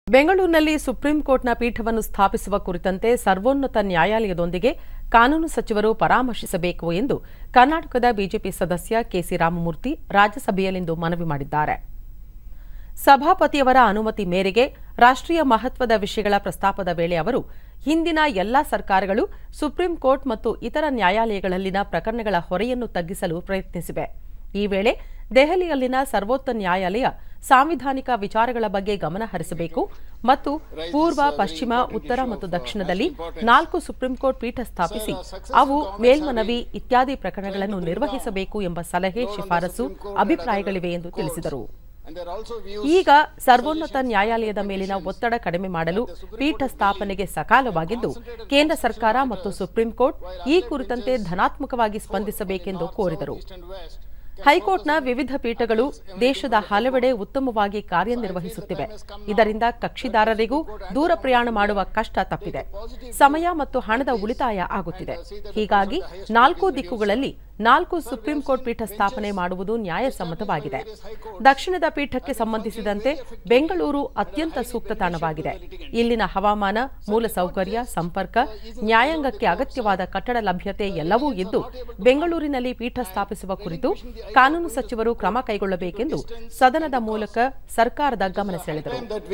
ಬೆಂಗಳೂರಿನಲ್ಲಿ ಸುಪ್ರೀಂ ಕೋರ್ಟ್ನ ಪೀಠವನ್ನು ಸ್ಥಾಪಿಸುವ ಕುರಿತಂತೆ ಸರ್ವೋನ್ನತ ನ್ಯಾಯಾಲಯದೊಂದಿಗೆ ಕಾನೂನು ಸಚಿವರು ಪರಾಮರ್ಶಿಸಬೇಕು ಎಂದು ಕರ್ನಾಟಕದ ಬಿಜೆಪಿ ಸದಸ್ಯ ಕೆಸಿ ರಾಮಮೂರ್ತಿ ರಾಜ್ಯಸಭೆಯಲ್ಲಿಂದು ಮನವಿ ಮಾಡಿದ್ದಾರೆ. ಸಭಾಪತಿಯವರ ಅನುಮತಿ ಮೇರೆಗೆ ರಾಷ್ಟ್ರೀಯ ಮಹತ್ವದ ವಿಷಯಗಳ ಪ್ರಸ್ತಾಪದ ವೇಳೆ ಅವರು ಹಿಂದಿನ ಎಲ್ಲಾ ಸರ್ಕಾರಗಳು ಸುಪ್ರೀಂ ಕೋರ್ಟ್ ಮತ್ತು ಇತರ ನ್ಯಾಯಾಲಯಗಳಲ್ಲಿನ ಪ್ರಕರಣಗಳ ಹೊರೆಯನ್ನು ತಗ್ಗಿಸಲು ಪ್ರಯತ್ನಿಸಿವೆ. ಈ ವೇಳೆ ದೆಹಲಿಯಲ್ಲಿನ ಸರ್ವೋಚ್ಚ ನ್ಯಾಯಾಲಯ ಸಾಂವಿಧಾನಿಕ ವಿಚಾರಗಳ ಬಗ್ಗೆ ಗಮನ ಹರಿಸಬೇಕು ಮತ್ತು ಪೂರ್ವ, ಪಶ್ಚಿಮ, ಉತ್ತರ ಮತ್ತು ದಕ್ಷಿಣದಲ್ಲಿ 4 ಸುಪ್ರೀಂ ಕೋರ್ಟ್ ಪೀಠ ಸ್ಥಾಪಿಸಿ ಅವು ಮೇಲ್ಮನವಿ ಇತ್ಯಾದಿ ಪ್ರಕರಣಗಳನ್ನು ನಿರ್ವಹಿಸಬೇಕು ಎಂಬ ಸಲಹೆ, ಶಿಫಾರಸು, ಅಭಿಪ್ರಾಯಗಳಿವೆ ಎಂದು ತಿಳಿಸಿದರು. ಈಗ ಸರ್ವೋನ್ನತ ನ್ಯಾಯಾಲಯದ ಮೇಲಿನ ಒತ್ತಡ ಕಡಿಮೆ ಮಾಡಲು ಪೀಠ ಸ್ಥಾಪನೆಗೆ ಸಕಾಲವಾಗಿದ್ದು, ಕೇಂದ್ರ ಸರ್ಕಾರ ಮತ್ತು ಸುಪ್ರೀಂ ಕೋರ್ಟ್ ಈ ಕುರಿತಂತೆ ಧನಾತ್ಮಕವಾಗಿ ಸ್ಪಂದಿಸಬೇಕೆಂದು ಕೋರಿದರು. ಹೈಕೋರ್ಟ್ನ ವಿವಿಧ ಪೀಠಗಳು ದೇಶದ ಹಲವೆಡೆ ಉತ್ತಮವಾಗಿ ಕಾರ್ಯನಿರ್ವಹಿಸುತ್ತಿವೆ. ಇದರಿಂದ ಕಕ್ಷಿದಾರರಿಗೂ ದೂರ ಪ್ರಯಾಣ ಮಾಡುವ ಕಷ್ಟ ತಪ್ಪಿದೆ. ಸಮಯ ಮತ್ತು ಹಣದ ಉಳಿತಾಯ ಆಗುತ್ತಿದೆ. ಹೀಗಾಗಿ 4 ದಿಕ್ಕುಗಳಲ್ಲಿ 4 ಸುಪ್ರೀಂ ಕೋರ್ಟ್ ಪೀಠ ಸ್ಥಾಪನೆ ಮಾಡುವುದು ನ್ಯಾಯಸಮ್ಮತವಾಗಿದೆ. ದಕ್ಷಿಣದ ಪೀಠಕ್ಕೆ ಸಂಬಂಧಿಸಿದಂತೆ ಬೆಂಗಳೂರು ಅತ್ಯಂತ ಸೂಕ್ತ ತಾಣವಾಗಿದೆ. ಇಲ್ಲಿನ ಹವಾಮಾನ, ಮೂಲಸೌಕರ್ಯ, ಸಂಪರ್ಕ, ನ್ಯಾಯಾಂಗಕ್ಕೆ ಅಗತ್ಯವಾದ ಕಟ್ಟಡ ಲಭ್ಯತೆ ಎಲ್ಲವೂ ಇದ್ದು ಬೆಂಗಳೂರಿನಲ್ಲಿ ಪೀಠ ಸ್ಥಾಪಿಸುವ ಕುರಿತು ಕಾನೂನು ಸಚಿವರು ಕ್ರಮ ಕೈಗೊಳ್ಳಬೇಕೆಂದು ಸದನದ ಮೂಲಕ ಸರ್ಕಾರದ ಗಮನ ಸೆಳೆದರು.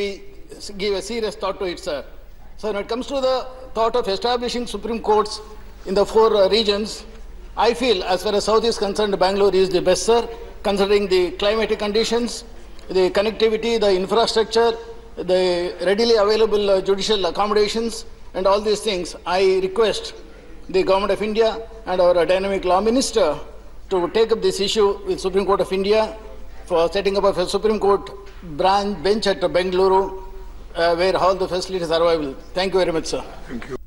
So when it comes to the thought of establishing Supreme Courts in the 4 regions, I feel as far as South is concerned, Bangalore is the best, sir, considering the climatic conditions, the connectivity, the infrastructure, the readily available judicial accommodations and all these things. I request the Government of India and our dynamic law minister to take up this issue with Supreme Court of India for setting up a Supreme Court bench at Bengaluru where all the facilities are available. Thank you very much, sir. Thank you.